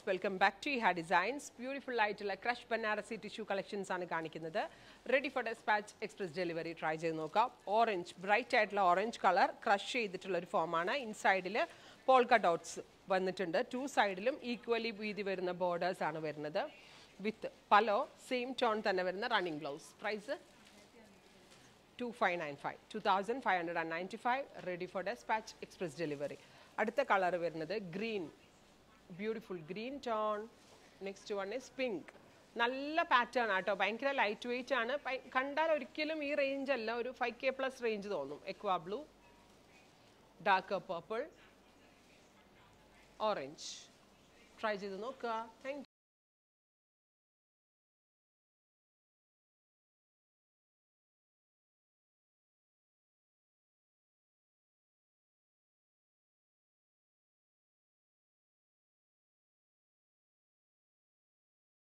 welcome back to Iha Designs. Beautiful ആയിട്ടുള്ള crush Banarasi tissue collections ആണ് കാണിക്കുന്നത്. Ready for dispatch express delivery try ചെയ്ത് നോക്കാം. Orange, bright ആയിട്ടുള്ള orange color crush ചെയ്തിട്ടുള്ള ഒരു ഫോം ആണ്. ഇൻസൈഡിൽ polka dots വന്നിട്ടുണ്ട്. Two സൈഡിലും equally വീതി വരുന്ന borders ആണ് വരുന്നത്. With palo same tone തന്നെ വരുന്ന running blouse. Price 2595 2595 ready for dispatch express delivery. അടുത്ത കളർ വരുന്നത് green. Beautiful green tone. Next one is pink. നല്ല പാറ്റേൺ ആട്ടോ, ഭയങ്കര ലൈറ്റ് വെയിറ്റ് ആണ്. കണ്ടാൽ ഒരിക്കലും ഈ റേഞ്ച് അല്ല, ഒരു 5K പ്ലസ് റേഞ്ച് തോന്നും. Aqua blue, dark purple, orange. Try ചെയ്ത് നോക്കുക. താങ്ക്